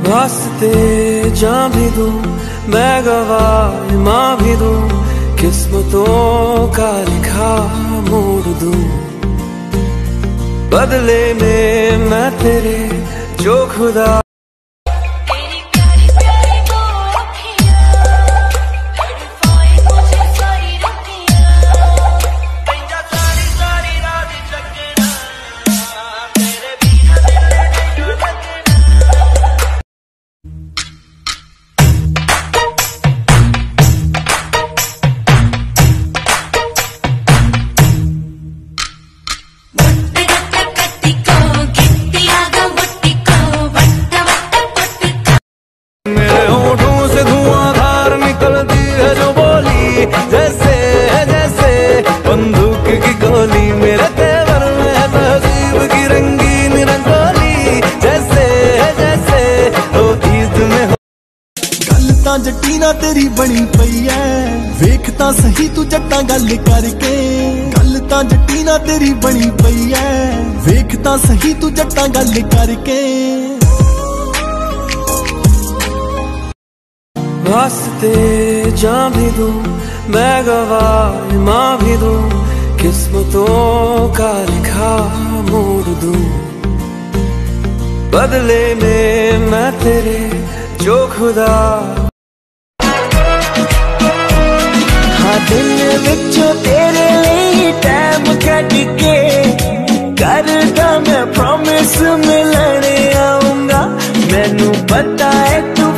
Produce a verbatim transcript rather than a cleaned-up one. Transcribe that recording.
वास्ते जां भी दूं, मैं गवाह माँ भी दूं, किस्मतों का लिखा मोड़ दूं। बदले में मैं तेरे जो खुदा जैसे जैसे बंदूक की गोली, मेरे तेवर में तहजीब की रंगीन रंगोली, जैसे जैसे हो ईद में हो। गल तां जट्टी ना तेरी बनी पई है, वेख तां सही तू जट्टा गल करके। गल तां जट्टी ना तेरी बनी पई है, वेख तां सही तू जट्टा गल करके। वास्ते जां भी दूं, मैं गवाह माँ भी दूं, किस्मतों का लिखा मोड़ दूं। बदले में मैं तेरे जो खुदा हाँ दिन विचों तेरे लिए टाइम कट के करदा मैं प्रॉमिस मिलने आऊंगा। मैनू पता है तू